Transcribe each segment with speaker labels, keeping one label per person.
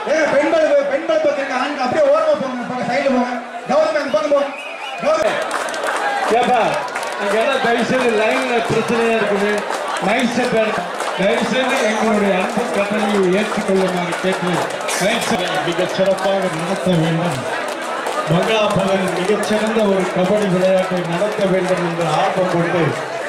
Speaker 1: ஏங்க பெண்கள் பத்திரிக்கை ஆண்கள் அப்படியே ஓரமா போங்க சைடுல போங்க கவர்மெண்ட் பக்கம் போங்க
Speaker 2: ஏப்பா அங்கெல்லாம் தயவுசெய்து லைன்ல பிரச்சனையா இருக்குது மைக் செட் தயவுசெய்து எங்களுடைய அன்பு கட்டளையை ஏற்றுக்கொள்ளுமாறு கேட்டு மிகச் சிறப்பாக நடத்த வேண்டும் மங்களாபவன் மிகச்சிறந்த ஒரு கபடி விளையாட்டை நடத்த வேண்டும் என்று ஆர்வம் கொண்டு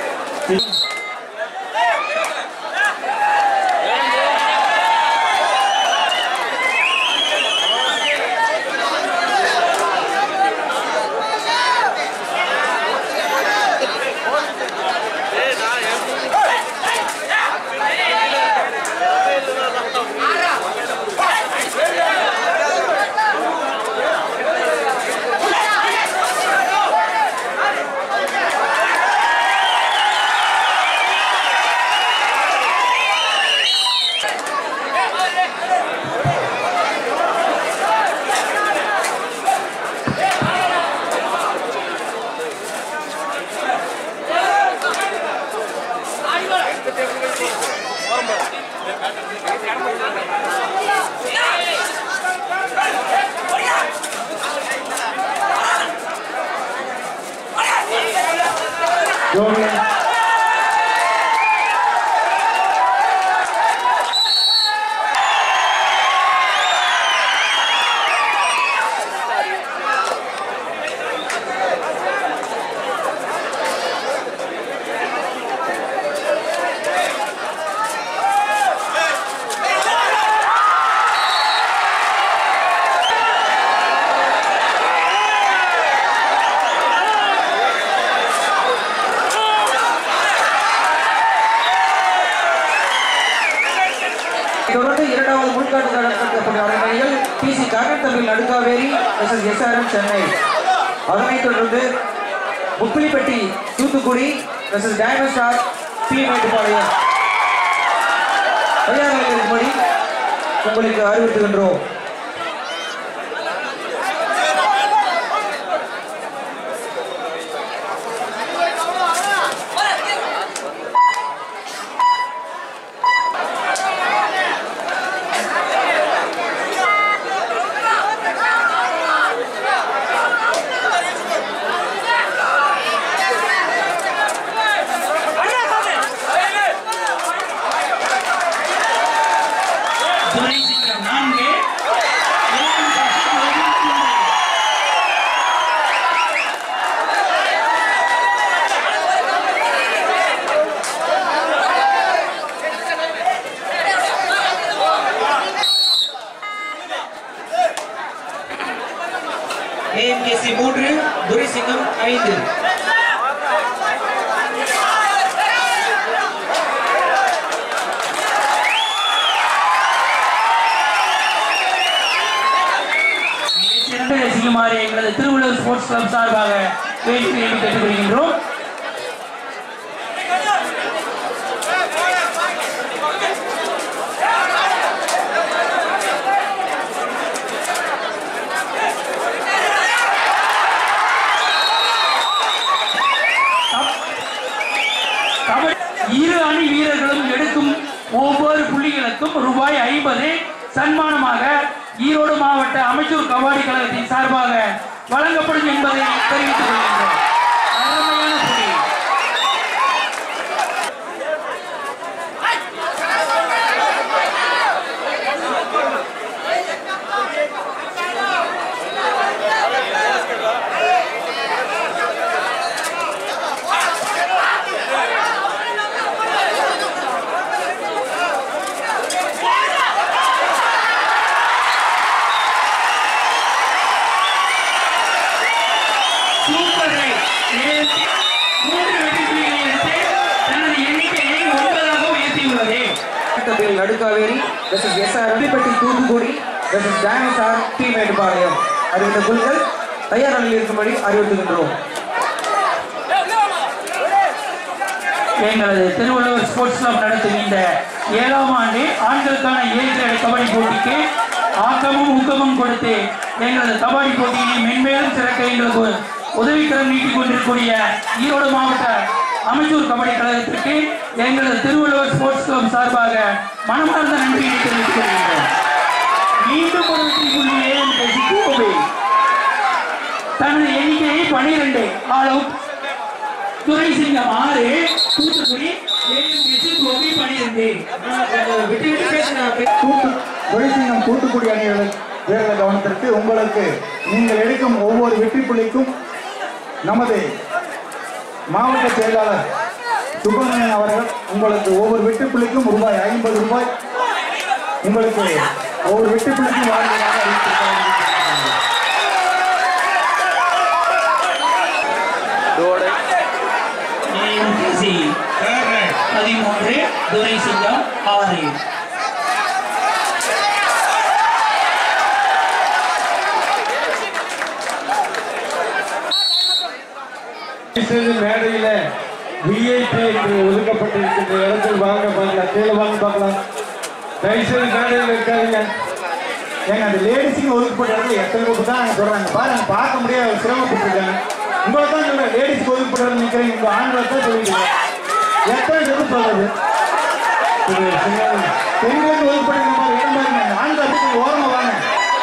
Speaker 3: தொடர்ந்து இரண்டாவது முன்காட்டு நடத்தப்பட்ட அணிகள் பிசி காக்கத்தமிழ் நடுக்காவேரி வெர்சஸ் எஸ்ஆர்எம் சென்னை. அதனைத் தொடர்ந்து Muppilipatti Thoothukudi versus diamond star B Mettupalayam. தயாராக இருக்கும்படி உங்களுக்கு அறிவுறுத்துகின்றோம். AMKC 3 துரைசிங்கம் 5. சிறந்த ரசிக்குமாறு எங்களது திருவள்ளுவர் ஸ்போர்ட்ஸ் கிளப் சார்பாக வேண்டுகோளை கேட்டுக்கொள்கின்றோம். இரு அணி வீரர்களும் எடுக்கும் ஒவ்வொரு புள்ளிகளுக்கும் ரூபாய் 50 சன்மானமாக ஈரோடு மாவட்ட அமைச்சூர் கபாடி கழகத்தின் சார்பாக வழங்கப்படும் என்பதை தெரிவித்துக் கொள்கின்றோம். அருமையான புள்ளி. Nadukkaveri versus SRM Thoothukudi versus diamond star B Mettupalayam. அறிவித்த குழுக்கள் தயார் நிலையில் இருக்கும்படி அறிவுறுத்துகின்றோம். எங்களது திருவள்ளுவர் ஸ்போர்ட்ஸ் கிளப் நடத்தும் இந்த 7ஆம் ஆண்டு ஆண்களுக்கான 7 கபடி போட்டிக்கு ஆக்கமும் ஊக்கமும் கொடுத்து எங்களது கபடி போட்டியை மென்மேலும் சிறக்க எங்களுக்கு உதவிக்கரம் நீட்டிக் கொண்டிருக்கூடிய ஈரோடு மாவட்ட அமைச்சூர் கபடி கழகத்திற்கு எங்களது திருவள்ளுவர் ஸ்போர்ட்ஸ் கிளப் சார்பாக மனமார்ந்த நன்றியை தெரிவித்துக் கொள்கின்றோம். தூத்துக்குடி ஏஎம்பிசி கோபி 12 விட்டு விட்டு பேசுறேன்.
Speaker 1: துரைசிங்கம் தூத்துக்குடி அணிகள் வீரர்கள் கவனத்திற்கு உங்களுக்கு நீங்கள் எடுக்கும் ஒவ்வொரு வெற்றி புள்ளிக்கும் நமது மாவட்ட செயலாளர் சுப்பிரமணியன் அவர்கள் உங்களுக்கு ஒவ்வொரு வெற்றி புள்ளிக்கும் ரூபாய் 50 உங்களுக்கு ஒவ்வொரு வெற்றி புள்ளிக்கும் வாழ்க்கையாக அறிவித்திருக்கிறார்.
Speaker 3: 13 துரைசிங்கம் 6.
Speaker 2: மேடையில விஐபி என்று ஒதுக்கப்பட்டிருக்கின்ற இடத்தில் வாங்க பார்க்கலாம், கீழே வாங்க பார்க்கலாம். தயவுசெய்து மேடையில் இருக்காதுங்க.
Speaker 1: ஏங்க அந்த லேடிஸுக்கு ஒதுக்கப்பட்ட இடத்துல எத்தனை பேர் தான் நாங்கள் சொல்றாங்க பாருங்க, பார்க்க முடியாது, சிரமப்பட்டிருக்காங்க. உங்களை தான் சொல்றேன், லேடிஸ்க்கு ஒதுக்கப்பட்ட இடம் நிற்கிறேன், உங்க ஆண்களை தான் சொல்லிட்டு எத்தனை பேர் சொல்றது பெண்களுக்கு ஒதுக்கப்பட்ட மாதிரி இடம் பாருங்க. ஆண்கள் அப்படி ஓரமா வாங்க,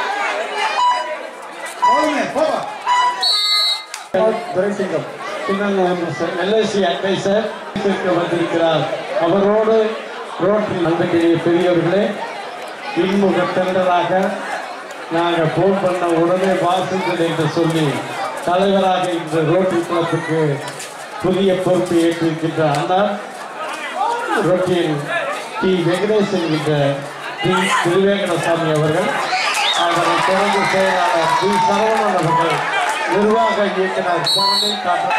Speaker 1: போதுங்க போவா. துரைசிங்கம்
Speaker 2: எல்ஐசி அட்வைசர் வந்திருக்கிறார். அவரோடு ரோட்டில் நம்பிக்கைய பெரியவர்களே, இன்முக தென்றலாக நாங்கள் போன் பண்ண உடனே வாசுங்கள் என்று சொல்லி தலைவராக இந்த ரோட்டி குளத்துக்கு புதிய பொறுப்பு ஏற்றிருக்கின்ற அண்ணா ரோட்டில் டி வெங்கடேஷ் என்கின்ற டி திருவேங்கடசாமி அவர்கள், அவரை தொடர்ந்து செயலாளர் டி சரவணன் அவர்கள், நிர்வாக இயக்குனர் சுவாமி காட்ட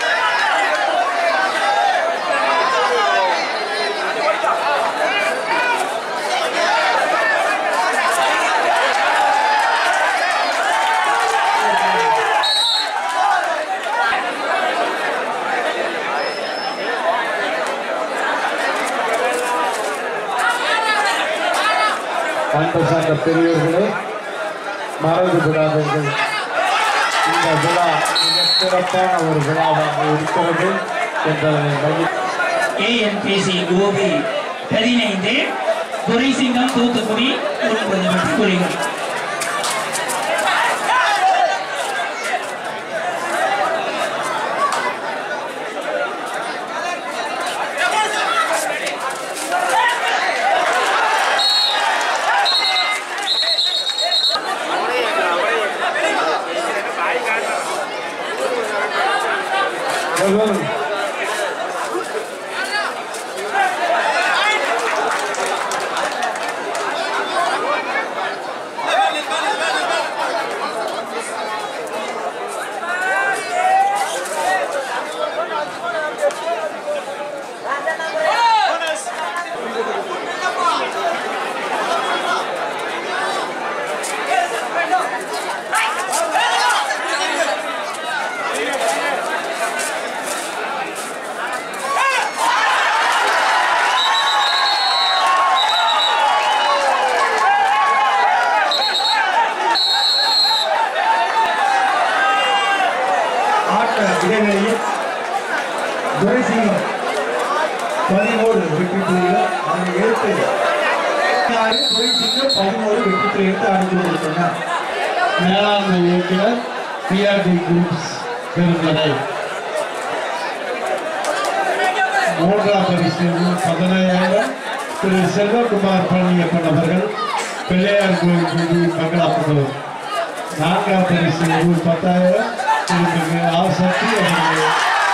Speaker 2: அன்பு சார்ந்த பெரியவர்களே, மறந்து விடாதீர்கள். இந்த விழா மிக சிறப்பான ஒரு விழாவாக இருக்கிறது என்பதனை
Speaker 3: ஏஎம்பிசி கோபி 15 துரைசிங்கம் தூத்துக்குடி 9 வெற்றி புள்ளிகள்.
Speaker 1: இடைவெளியில் துரைசிங்கம் 13 வெற்றி புள்ளிகள், அதை எடுத்து துரைசிங்கம் 11 வெற்றி புள்ளி எடுத்து அனுப்பி கொடுத்துள்ளார்.
Speaker 2: மேலாண்மை இயக்குனர் பிஆர்டி குரூப்ஸ் பெருந்தலை. மூன்றாம் பரிசு 15,000 திரு செல்வகுமார் பழனியப்பன் அவர்கள், பிள்ளையார் கோயில் வீதி மங்களாபுரம். நான்காம் பரிசு 10,000 திரு ஆசக்தி அவர்கள்.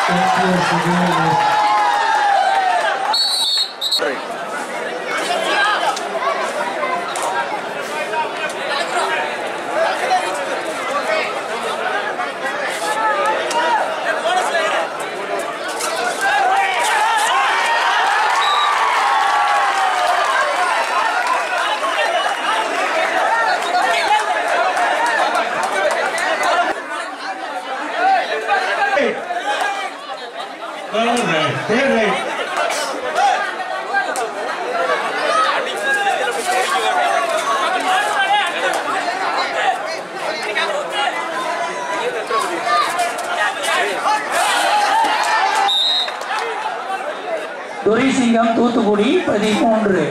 Speaker 3: துரைசிங்கம் தூத்துக்குடி 13.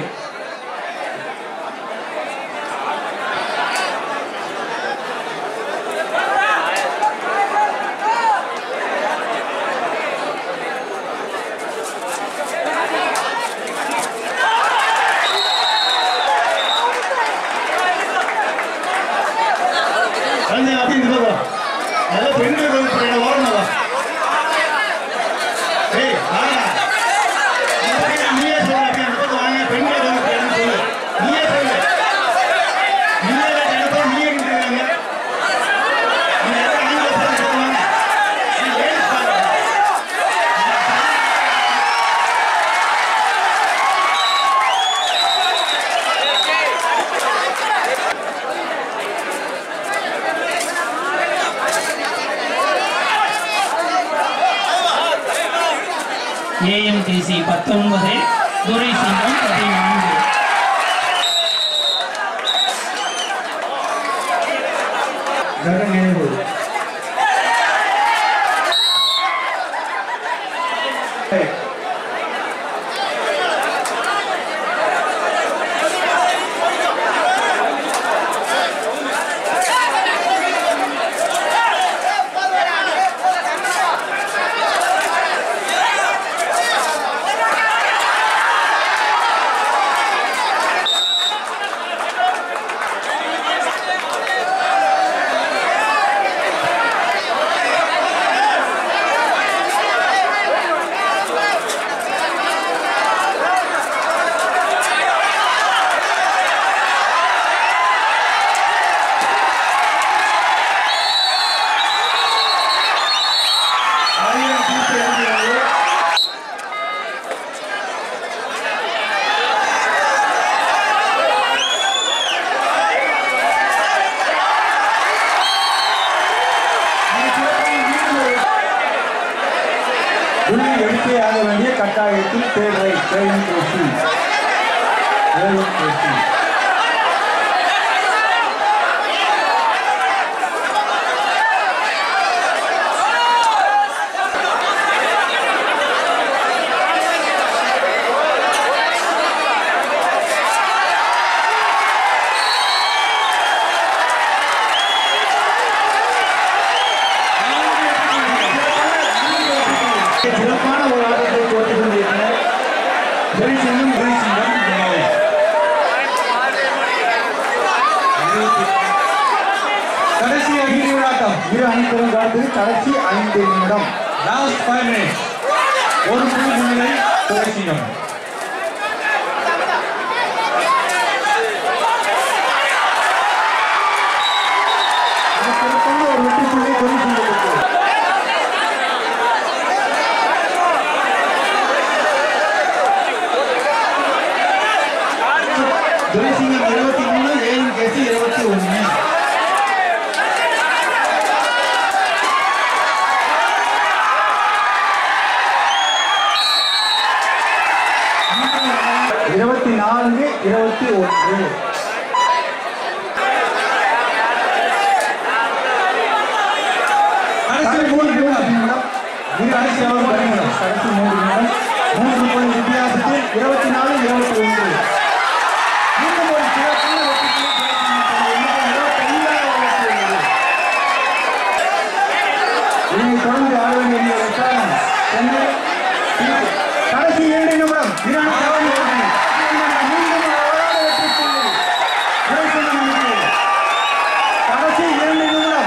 Speaker 3: AMTC 19, துரைசிங்கம் 14.
Speaker 1: ஆக வேண்டிய கட்டாயத்தில் தேவை சிறப்பான ஒரு ஆட்டத்தை போட்டுக் கொண்டிருக்கிறார். கடைசி ஆட்டம் இரு அணிகளும் காலத்தில் கடைசி 5 நிமிடம். Last 5 minutes. ஒரு புள்ளி முன்னிலை துரைசிங்கம். சிறப்பான ஒரு வெற்றி புள்ளி துரைசிங்கத்துக்கு. துரைசிங்கம் 23, AMKC 21. இருபத்தி 4, 21. கடைசி 3 நிமிடம். கடைசி 3 நிமிடம். 3 புள்ளி வித்தியாசத்தில் 24, 21. மீண்டும் ஒரு சிறப்பான இதனை தொடர்ந்து ஆட வேண்டிய விசாரணை சென்னை கடைசி 2 நிமிடம். கடைசி 2 நிமிடம்.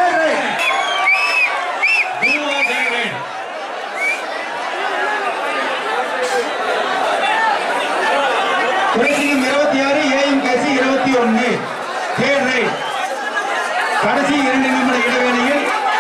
Speaker 1: துரைசிங்கம் 26, AMKC 21. Third right. கடைசி 2 நிமிட இடைவேளையில்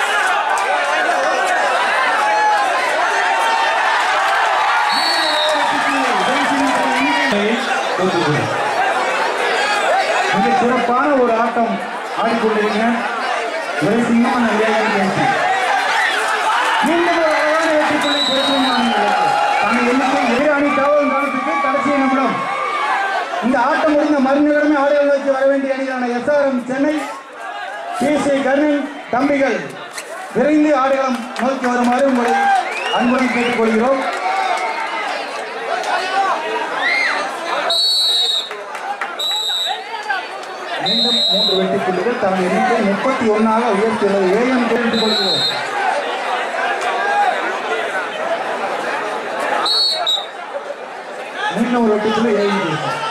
Speaker 1: மிக சிறப்பான ஒரு ஆட்டம் ஆடிக்கொண்டிருக்கிறேன். துரைசிங்கம் AMKC மீண்டும் ஒரு அழகான வெற்றி புள்ளி தங்கள் எண்ணிக்கை 7 அணி தகவல் காலத்துக்கு கடைசி நிமிடம். இந்த ஆட்டம் முடிந்த மறுநிலைமை ஆடுகளை நோக்கி வர வேண்டிய அணிகளான SRM சென்னை, PC கர்ணன் தம்பிகள் விரைந்து ஆடுகளம் நோக்கி வருமாறு உங்களை அன்புடன் கேட்டுக்கொள்கிறோம். மீண்டும் 3 வெற்றி புள்ளிகள் தங்கள் எண்ணிக்கை 31 உயர்த்தியுள்ளது. AM தெரிவித்துக் கொள்கிறோம். மீண்டும் ஒரு வெற்றி புள்ளி AM.